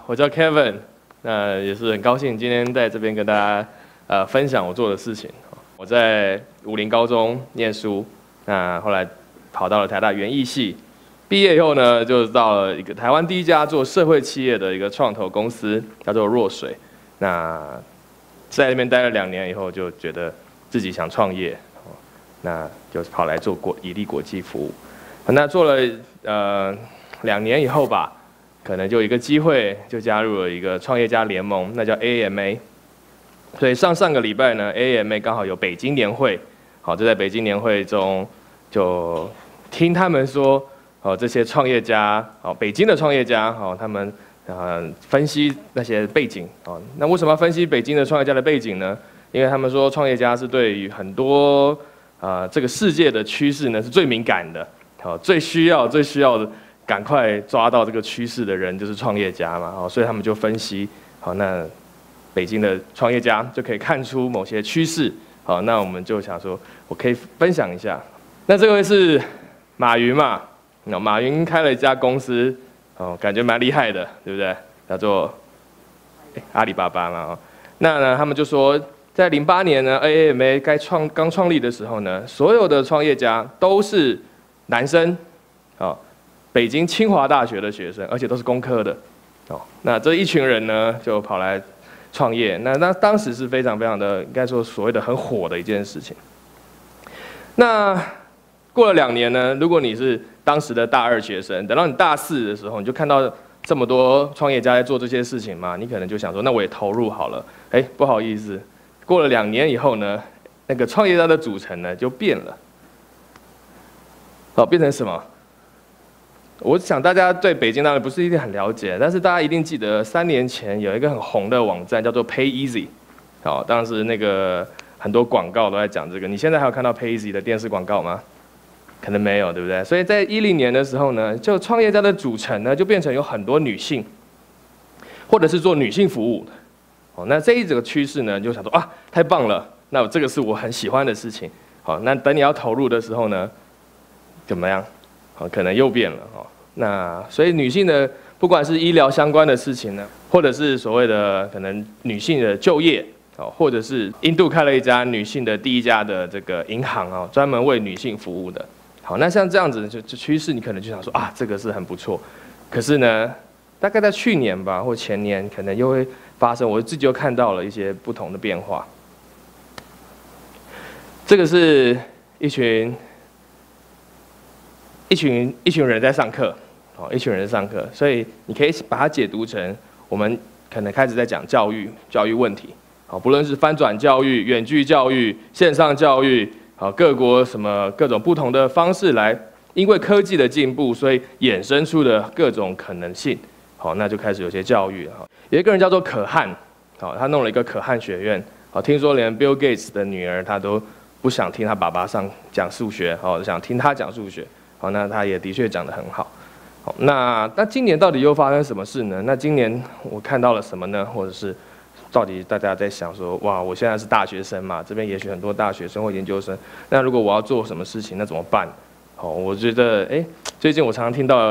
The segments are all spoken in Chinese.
我叫 Kevin， 那也是很高兴今天在这边跟大家分享我做的事情。我在武陵高中念书，那后来跑到了台大园艺系，毕业以后呢，就到了一个台湾第一家做社会企业的一个创投公司，叫做弱水。那在那边待了2年以后，就觉得自己想创业，那就跑来做以利国际服务。那做了2年以后吧，可能就一个机会，就加入了一个创业家联盟，那叫 AMA。所以上个礼拜呢 ，AMA 刚好有北京年会，好，就在北京年会中就听他们说，这些创业家，北京的创业家，他们分析那些背景，那为什么要分析北京的创业家的背景呢？因为他们说创业家是对于很多这个世界的趋势呢是最敏感的。最需要的，赶快抓到这个趋势的人就是创业家嘛，所以他们就分析，那北京的创业家就可以看出某些趋势，那我们就想说，我可以分享一下。那这位是马云嘛，马云开了一家公司，感觉蛮厉害的，对不对？叫做阿里巴巴嘛，那呢，他们就说，在08年呢 ，AMA 刚创立的时候呢，所有的创业家都是男生，北京清华大学的学生，而且都是工科的，那这一群人呢就跑来创业，那当时是非常的，应该说所谓的很火的一件事情。那过了2年呢，如果你是当时的大2学生，等到你大4的时候，你就看到这么多创业家在做这些事情嘛，你可能就想说，那我也投入好了。不好意思，过了2年以后呢，那个创业家的组成呢就变了。变成什么？我想大家对北京当然不是一定很了解，但是大家一定记得3年前有一个很红的网站叫做 PayEasy， 当时那个很多广告都在讲这个。你现在还有看到 PayEasy 的电视广告吗？可能没有，对不对？所以在10年的时候呢，就创业家的组成呢就变成有很多女性，或者是做女性服务的。那这一整个趋势呢，就想说啊，太棒了，那这个是我很喜欢的事情。那等你要投入的时候呢？怎么样？可能又变了。那所以女性的，不管是医疗相关的事情呢，或者是所谓的可能女性的就业，或者是印度开了一家女性的第一家的这个银行，专门为女性服务的。好，那像这样子就趋势，你可能就想说啊，这个是很不错。可是呢，大概在去年吧，或前年，可能又会发生，我自己又看到了一些不同的变化。这个是一群人在上课，一群人在上课，所以你可以把它解读成我们可能开始在讲教育问题，不论是翻转教育、远距教育、线上教育，各国各种不同的方式来，因为科技的进步，所以衍生出的各种可能性，那就开始有些教育。有一个人叫做可汗，他弄了一个可汗学院，听说连 Bill Gates 的女儿他都不想听他爸爸讲数学，想听他讲数学。那他也的确讲得很好。那今年到底又发生什么事呢？那今年我看到了什么呢？或者是到底大家在想说，哇，我现在是大学生嘛，这边也许很多大学生或研究生，那如果我要做什么事情，那怎么办？我觉得，最近我常常听到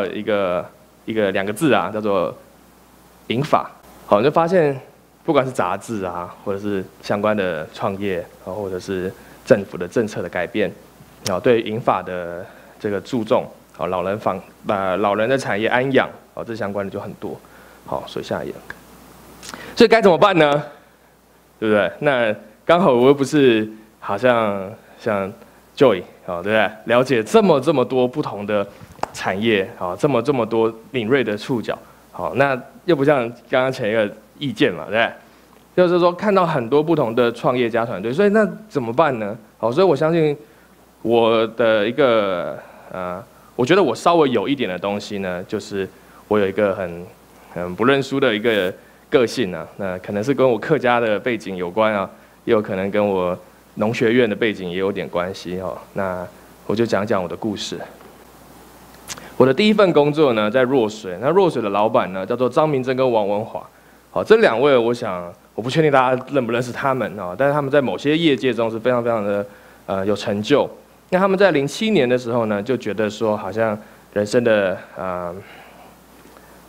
2个字啊，叫做银法。你就发现，不管是杂志啊，或者是相关的创业，或者是政府的政策的改变，对银法的这个注重，老人的产业安养，这相关的就很多。所以下一页，所以该怎么办呢？对不对？那刚好我又不是好像 Joy， 对不对？了解这么多不同的产业，这么多敏锐的触角，那又不像刚刚前一个意见嘛，对不对？就是说看到很多不同的创业家团队，所以那怎么办呢？所以我相信。我的一个我觉得我稍微有一点的东西呢，就是我有一个很不认输的一个个性啊，那可能是跟我客家的背景有关啊，也有可能跟我农学院的背景也有点关系那我就讲我的故事。我的第一份工作呢，在弱水，那弱水的老板呢叫做张明珍跟王文华。这2位我想我不确定大家认不认识他们但是他们在某些业界中是非常的有成就。那他们在07年的时候呢，就觉得说好像人生的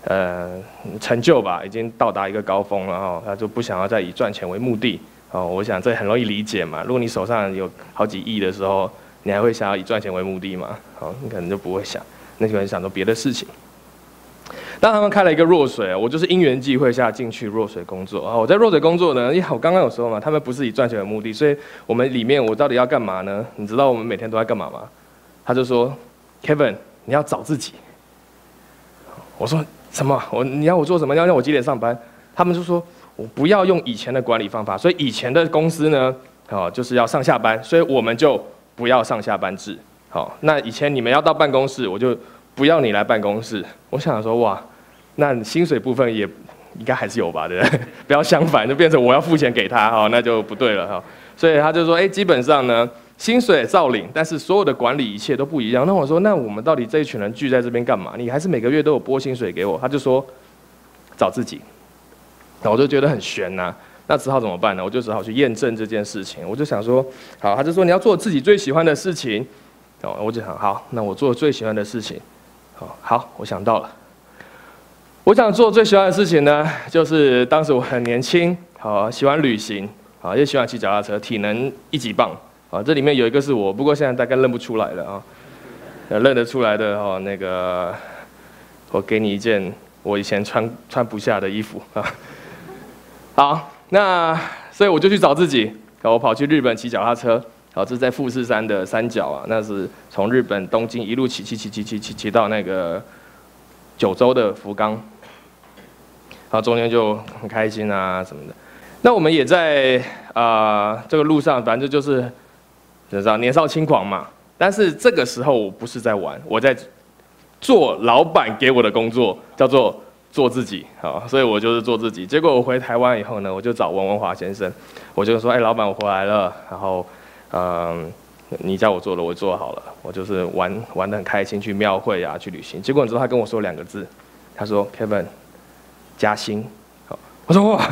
成就吧，已经到达一个高峰了哈，他就不想要再以赚钱为目的。哦，我想这很容易理解嘛。如果你手上有好几亿的时候，你还会想要以赚钱为目的吗？好，你可能就不会想，那可能想做别的事情。当他们开了一个弱水，我就是因缘际会下进去弱水工作啊。我在弱水工作呢，因为我刚刚有说嘛，他们不是以赚钱为目的，所以我们里面我到底要干嘛呢？你知道我们每天都在干嘛吗？他就说 ，Kevin， 你要找自己。我说什么？你要我做什么？要让我几点上班？他们就说我不要用以前的管理方法，所以以前的公司呢，就是要上下班，所以我们就不要上下班制。好，那以前你们要到办公室，我就不要你来办公室。我想说，哇，那薪水部分也应该还是有吧，对不对？不要相反，就变成我要付钱给他，哈，那就不对了哈。所以他就说，基本上呢，薪水照领，但是所有的管理一切都不一样。那我说，那我们到底这一群人聚在这边干嘛？你还是每个月都有拨薪水给我？他就说，找自己。那我就觉得很悬呐，那只好怎么办呢？我就只好去验证这件事情。我就想说，好，他就说你要做自己最喜欢的事情。我就想，好，那我做最喜欢的事情。好，我想到了。我想做最喜欢的事情呢，就是当时我很年轻，喜欢旅行，也喜欢骑脚踏车，体能一级棒。这里面有一个是我，不过现在大概认不出来了啊。认得出来的那个，我给你一件我以前穿不下的衣服啊。好，那所以我就去找自己，我跑去日本骑脚踏车。这是在富士山的山脚啊，那是从日本东京一路骑到那个九州的福冈，中间就很开心啊什么的。那我们也在这个路上，反正就是你知道年少轻狂嘛。但是这个时候我不是在玩，我在做老板给我的工作，叫做做自己。好，所以我就是做自己。结果我回台湾以后呢，我就找王文华先生，我就说，老板，我回来了，然后。你叫我做的，我做好了。我就是玩得很开心，去庙会啊，去旅行。结果你知道他跟我说2个字，他说 Kevin 加薪。我说哇，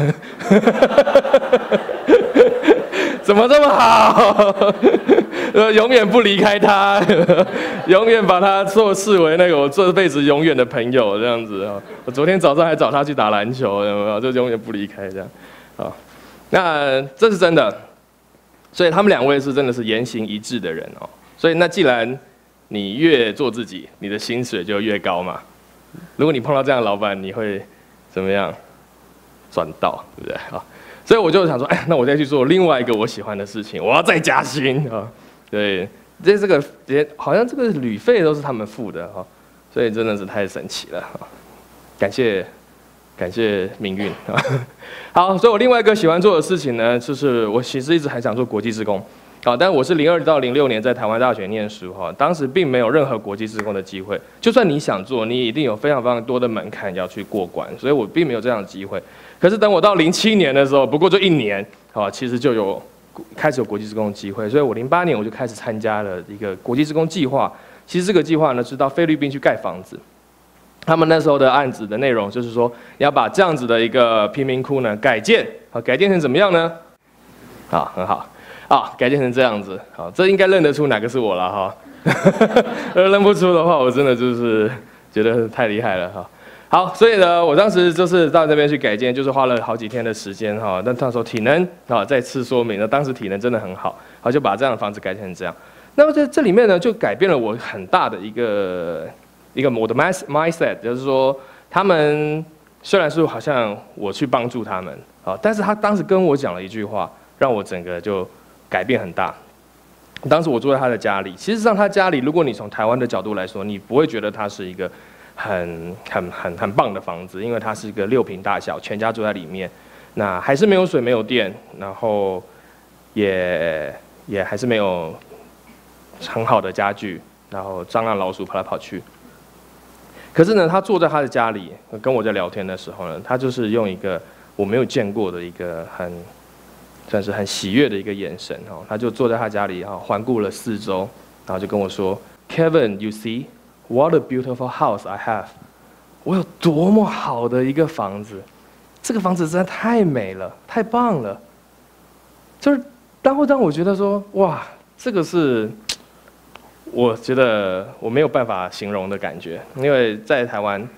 怎么这么好？永远不离开他，永远把他视为那个我这辈子永远的朋友这样子。我昨天早上还找他去打篮球，有没有？就永远不离开这样。那这是真的。所以他们2位是真的是言行一致的人哦。所以那既然你越做自己，你的薪水就越高嘛。如果你碰到这样的老板，你会怎么样？赚到，对不对啊？所以我就想说，那我再去做另外一个我喜欢的事情，我要再加薪啊。对，这个好像这个旅费都是他们付的哈，所以真的是太神奇了哈。感谢命运啊！好，所以我另外一个喜欢做的事情呢，就是我其实一直很想做国际志工，但我是02到06年在台湾大学念书哈，当时并没有任何国际志工的机会，就算你想做，你一定有非常非常多的门槛要去过关，所以我并没有这样的机会。可是等我到07年的时候，不过就1年，其实就开始有国际志工的机会，所以我08年我就开始参加了一个国际志工计划。其实这个计划呢是到菲律宾去盖房子。他们那时候的案子的内容就是说，要把这样子的一个贫民窟呢改建，改建成怎么样呢？很好，改建成这样子，这应该认得出哪个是我了哈。认不出的话，我真的就是觉得太厉害了哈。好，所以呢，我当时就是到那边去改建，就是花了好几天的时间哈。但那时候体能再次说明了，当时体能真的很好，就把这样的房子改建成这样。那么在这里面呢，就改变了我很大的一个我的 mindset， 就是说，他们虽然是好像我去帮助他们但是他当时跟我讲了一句话，让我整个就改变很大。当时我住在他的家里，其实上他家里，如果你从台湾的角度来说，你不会觉得他是一个很棒的房子，因为它是一个6坪大小，全家住在里面，那还是没有水没有电，然后也还是没有很好的家具，然后蟑螂老鼠跑来跑去。可是呢，他坐在他的家里跟我在聊天的时候呢，他就是用一个我没有见过的一个算是很喜悦的一个眼神他就坐在他家里环顾了4周，然后就跟我说 ，Kevin, you see what a beautiful house I have。我有多么好的一个房子，这个房子真的太美了，太棒了。就是当我觉得说，哇，这个是。我觉得我没有办法形容的感觉，因为在台湾，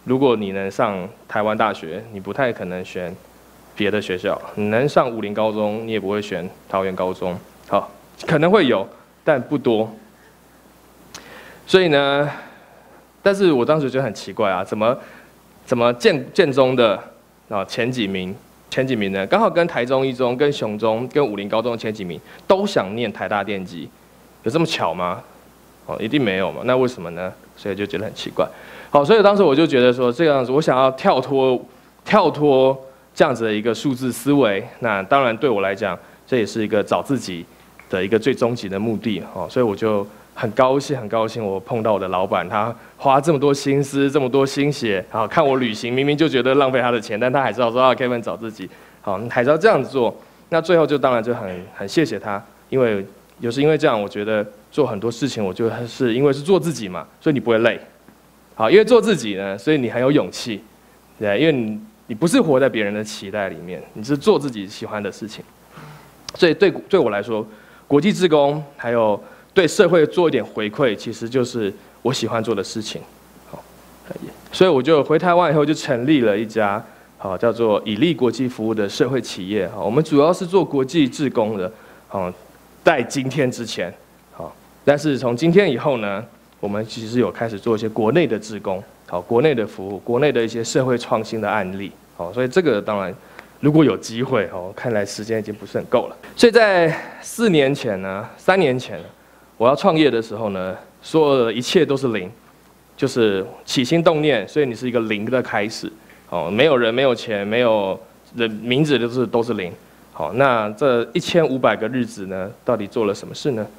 如果你能上台湾大学，你不太可能选别的学校；你能上武林高中，你也不会选桃园高中。好，可能会有，但不多。所以呢，但是我当时觉得很奇怪啊，怎么建中的前几名呢，刚好跟台中一中、跟雄中、跟武林高中的前几名都想念台大电机，有这么巧吗？一定没有嘛，那为什么呢？所以就觉得很奇怪。好，所以当时我就觉得说这样子，我想要跳脱这样子的一个数字思维。那当然对我来讲，这也是一个找自己的一个最终极的目的。所以我就很高兴，我碰到我的老板，他花这么多心思、这么多心血，然后看我旅行，明明就觉得浪费他的钱，但他还是要说Kevin 找自己，好，还是要这样子做。那最后就当然就很谢谢他，因为因为这样，我觉得做很多事情，我就是因为是做自己嘛，所以你不会累。好，因为做自己呢，所以你很有勇气，对，因为你不是活在别人的期待里面，你是做自己喜欢的事情。所以对我来说，国际志工还有对社会做一点回馈，其实就是我喜欢做的事情。好，所以我就回台湾以后就成立了一家叫做以利国际服务的社会企业。我们主要是做国际志工的。在今天之前，但是从今天以后呢，我们其实有开始做一些国内的志工，国内的服务，国内的一些社会创新的案例。所以这个当然，如果有机会，看来时间已经不是很够了。所以在3年前，我要创业的时候呢，所有的一切都是零，就是起心动念，所以你是一个零的开始。没有人，没有钱，没有人名字，都是零。好，那这1500个日子呢，到底做了什么事呢？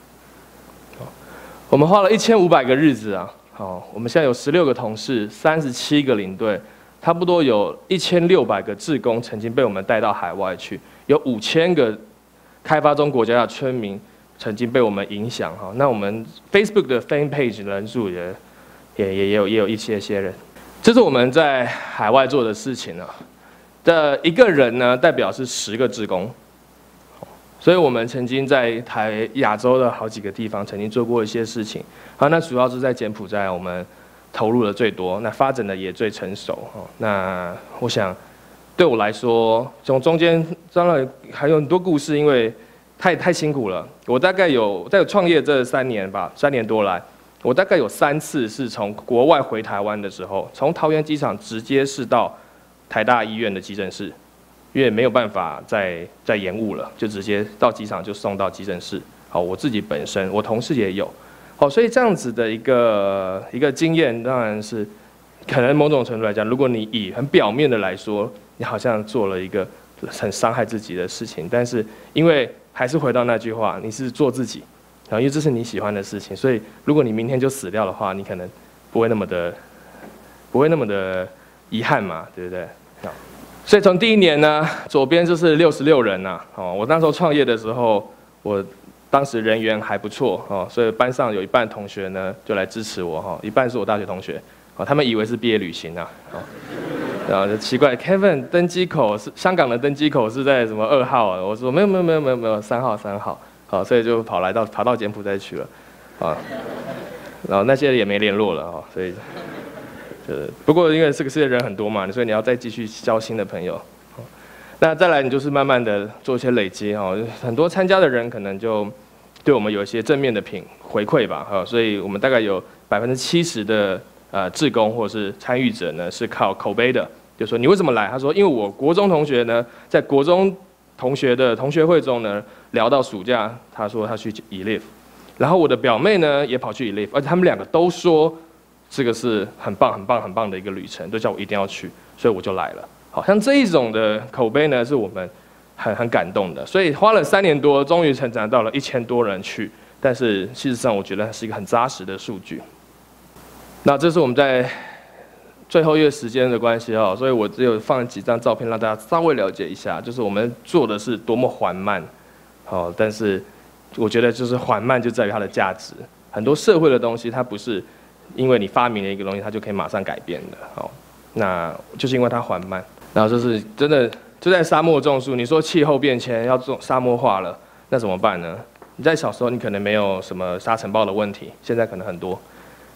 我们花了1500个日子啊。好，我们现在有16个同事，37个领队，差不多有1600个志工曾经被我们带到海外去，有5000个开发中国家的村民曾经被我们影响。那我们 Facebook 的 fan page 人数也有一些人，这是我们在海外做的事情啊。的一个人呢，代表是10个志工，所以我们曾经在亚洲的好几个地方曾经做过一些事情。那主要是在柬埔寨，我们投入的最多，那发展的也最成熟。那我想，对我来说，从中间当然还有很多故事，因为太辛苦了。我大概在创业这3年吧，3年多来，我大概有3次是从国外回台湾的时候，从桃园机场直接是到台大医院的急诊室，因为没有办法再延误了，就直接到机场就送到急诊室。好，我自己本身，我同事也有。好，所以这样子的一个经验，当然是可能某种程度来讲，如果你以很表面的来说，你好像做了一个很伤害自己的事情，但是因为还是回到那句话，你是做自己，然后因为这是你喜欢的事情，所以如果你明天就死掉的话，你可能不会那么的遗憾嘛，对不对？所以从第1年呢，左边就是66人呐。我那时候创业的时候，我当时人缘还不错，所以班上有一半同学呢就来支持我，一半是我大学同学，他们以为是毕业旅行啊，然后就奇怪 ，Kevin 登机口是香港的登机口是在什么2号啊？我说没有3号，好，所以就跑到柬埔寨去了，然后那些也没联络了，所以。不过因为这个世界人很多嘛，所以你要再继续交新的朋友。那再来，你就是慢慢的做一些累积很多参加的人可能就对我们有一些正面的回馈吧，所以我们大概有70%的志工或者是参与者呢是靠口碑的，就说你为什么来？他说因为我国中同学呢在国中同学的同学会中呢聊到暑假，他说他去 eLive， 然后我的表妹呢也跑去 eLive， 而且他们2个都说。这个是很棒的一个旅程，都叫我一定要去，所以我就来了。好像这一种的口碑呢，是我们很感动的，所以花了3年多，终于成长到了1000多人去。但是事实上，我觉得是一个很扎实的数据。那这是我们在最后因为时间的关系所以我只有放几张照片让大家稍微了解一下，就是我们做的是多么缓慢，但是我觉得就是缓慢就在于它的价值。很多社会的东西，它不是。因为你发明了一个东西，它就可以马上改变的，那就是因为它缓慢。然后就是真的就在沙漠种树，你说气候变迁要种沙漠化了，那怎么办呢？你在小时候你可能没有什么沙尘暴的问题，现在可能很多，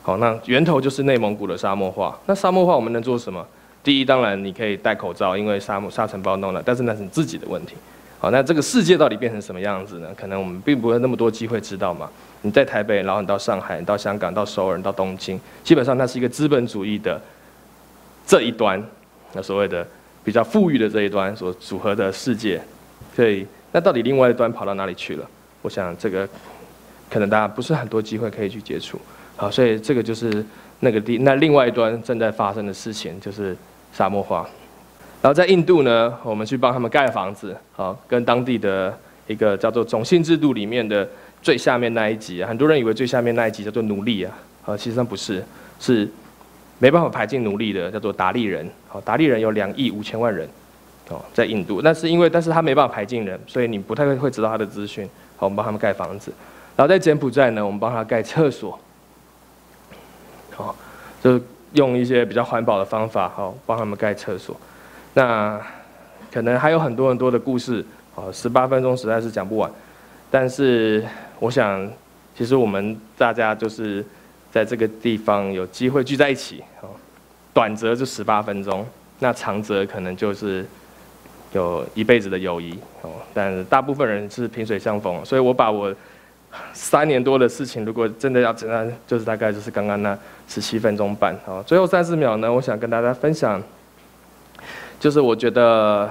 好，那源头就是内蒙古的沙漠化。那沙漠化我们能做什么？第一，当然你可以戴口罩，因为沙尘暴弄了，但是那是你自己的问题。好，那这个世界到底变成什么样子呢？可能我们并不会那么多机会知道嘛。你在台北，然后你到上海，你到香港，到首尔，你到东京，基本上它是一个资本主义的这一端，那所谓的比较富裕的这一端所组合的世界。所以，那到底另外一端跑到哪里去了？我想这个可能大家不是很多机会可以去接触。好，所以这个就是那另外一端正在发生的事情，就是沙漠化。然后在印度呢，我们去帮他们盖房子，好，跟当地的一个叫做种姓制度里面的最下面那一级，很多人以为最下面那一级叫做奴隶啊，其实上不是，是没办法排进奴隶的，叫做达利人。好，达利人有2亿5千万人，哦，在印度，但是他没办法排进人，所以你不太会知道他的资讯。好，我们帮他们盖房子。然后在柬埔寨呢，我们帮他盖厕所，好，就用一些比较环保的方法，好，帮他们盖厕所。那可能还有很多的故事，18分钟实在是讲不完。但是我想，其实我们大家就是在这个地方有机会聚在一起，短则就18分钟，那长则可能就是有一辈子的友谊。但是大部分人是萍水相逢，所以我把我3年多的事情，如果真的要简单，就是大概就是刚刚那17分钟半。最后30秒呢，我想跟大家分享。就是我觉得，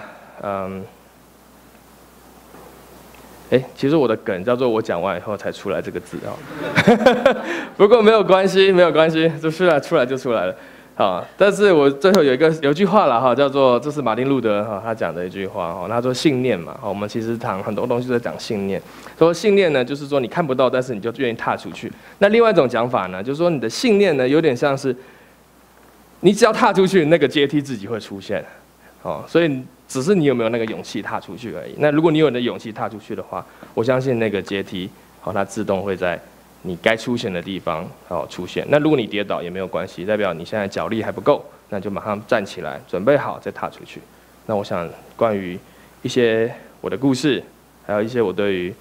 其实我的梗叫做我讲完以后才出来这个字不过没有关系，就出来就出来了。好，但是我最后有句话了叫做这是马丁路德他讲的一句话他说信念嘛，我们其实谈很多东西都在讲信念。说信念呢，就是说你看不到，但是你就愿意踏出去。那另外一种讲法呢，就是说你的信念呢，有点像是你只要踏出去，那个阶梯自己会出现。所以只是你有没有那个勇气踏出去而已。那如果你有那勇气踏出去的话，我相信那个阶梯，它自动会在你该出现的地方出现。那如果你跌倒也没有关系，代表你现在脚力还不够，那就马上站起来，准备好再踏出去。那我想关于一些我的故事，还有一些我对于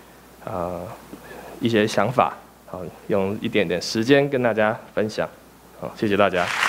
一些想法，用一点点时间跟大家分享。好，谢谢大家。